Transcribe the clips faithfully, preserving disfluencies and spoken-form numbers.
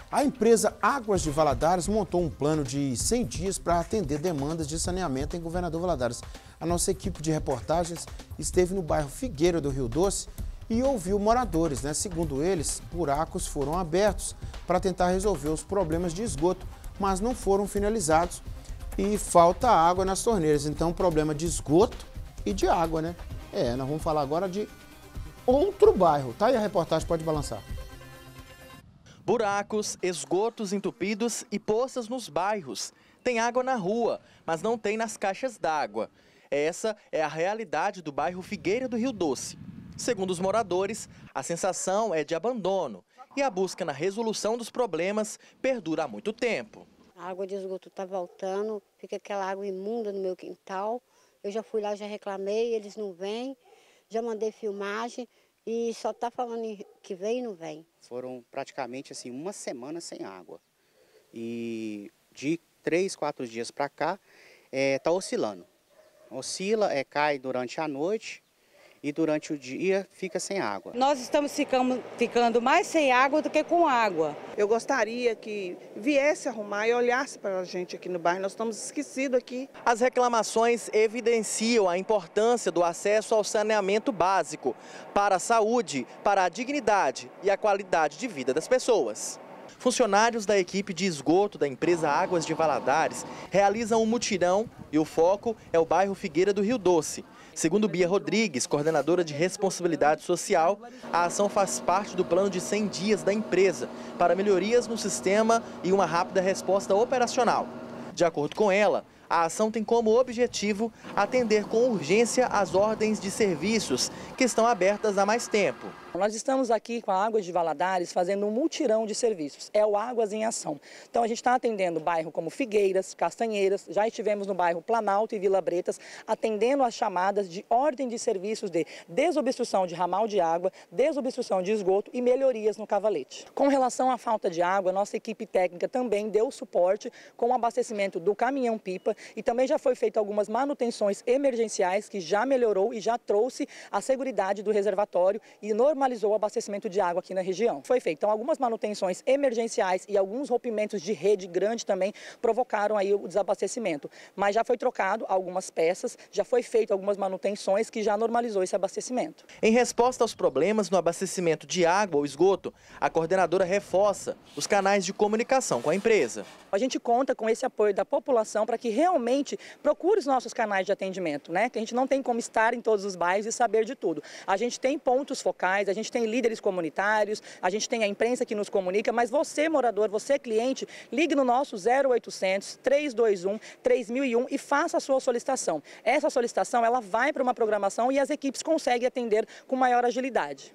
A empresa Águas de Valadares montou um plano de cem dias para atender demandas de saneamento em Governador Valadares. A nossa equipe de reportagens esteve no bairro Figueira do Rio Doce e ouviu moradores, né? Segundo eles, buracos foram abertos para tentar resolver os problemas de esgoto, mas não foram finalizados e falta água nas torneiras. Então, problema de esgoto e de água, né? É, nós vamos falar agora de outro bairro. Tá aí a reportagem, pode balançar. Buracos, esgotos entupidos e poças nos bairros. Tem água na rua, mas não tem nas caixas d'água. Essa é a realidade do bairro Figueira do Rio Doce. Segundo os moradores, a sensação é de abandono e a busca na resolução dos problemas perdura há muito tempo. A água de esgoto está voltando, fica aquela água imunda no meu quintal. Eu já fui lá, já reclamei, eles não vêm, já mandei filmagem e só está falando que vem e não vem. Foram praticamente assim uma semana sem água e de três, quatro dias para cá está é, oscilando. Oscila, é, cai durante a noite e durante o dia fica sem água. Nós estamos ficando, ficando mais sem água do que com água. Eu gostaria que viesse arrumar e olhasse para a gente aqui no bairro, nós estamos esquecidos aqui. As reclamações evidenciam a importância do acesso ao saneamento básico para a saúde, para a dignidade e a qualidade de vida das pessoas. Funcionários da equipe de esgoto da empresa Águas de Valadares realizam um mutirão e o foco é o bairro Figueira do Rio Doce. Segundo Bia Rodrigues, coordenadora de responsabilidade social, a ação faz parte do plano de cem dias da empresa para melhorias no sistema e uma rápida resposta operacional. De acordo com ela, a ação tem como objetivo atender com urgência as ordens de serviços que estão abertas há mais tempo. Nós estamos aqui com a Águas de Valadares fazendo um mutirão de serviços, é o Águas em Ação. Então a gente está atendendo bairro como Figueiras, Castanheiras, já estivemos no bairro Planalto e Vila Bretas, atendendo as chamadas de ordem de serviços de desobstrução de ramal de água, desobstrução de esgoto e melhorias no cavalete. Com relação à falta de água, nossa equipe técnica também deu suporte com o abastecimento do caminhão-pipa e também já foi feito algumas manutenções emergenciais que já melhorou e já trouxe a seguridade do reservatório e normalizou o abastecimento de água aqui na região. Foi feito então, algumas manutenções emergenciais e alguns rompimentos de rede grande também provocaram aí o desabastecimento. Mas já foi trocado algumas peças, já foi feito algumas manutenções que já normalizou esse abastecimento. Em resposta aos problemas no abastecimento de água ou esgoto, a coordenadora reforça os canais de comunicação com a empresa. A gente conta com esse apoio da população para que realmente procure os nossos canais de atendimento, né? Que a gente não tem como estar em todos os bairros e saber de tudo. A gente tem pontos focais, a gente tem líderes comunitários, a gente tem a imprensa que nos comunica, mas você, morador, você, cliente, ligue no nosso zero oitocentos, três dois um, três mil e um e faça a sua solicitação. Essa solicitação ela vai para uma programação e as equipes conseguem atender com maior agilidade.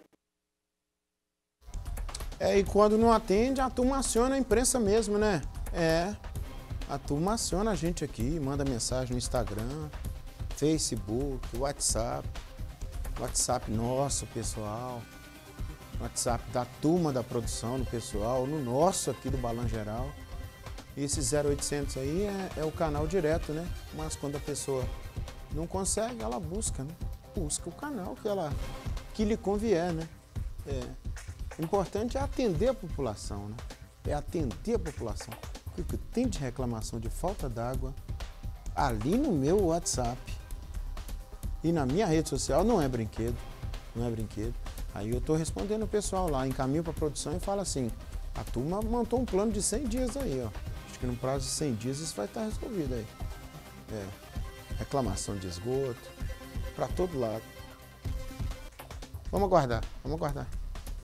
É, e quando não atende, a turma aciona a imprensa mesmo, né? É, a turma aciona a gente aqui, manda mensagem no Instagram, Facebook, WhatsApp, WhatsApp nosso, pessoal, WhatsApp da turma da produção, do pessoal, no nosso aqui do Balan Geral. E esse zero oitocentos aí é, é o canal direto, né? Mas quando a pessoa não consegue, ela busca, né? Busca o canal que, ela, que lhe convier, né? É. O importante é atender a população, né? É atender a população. O que tem de reclamação de falta d'água ali no meu WhatsApp e na minha rede social não é brinquedo, não é brinquedo. Aí eu estou respondendo o pessoal lá, encaminho para a produção e falo assim, a turma montou um plano de cem dias aí, ó. Acho que no prazo de cem dias isso vai estar resolvido aí. É, reclamação de esgoto, para todo lado. Vamos aguardar, vamos aguardar.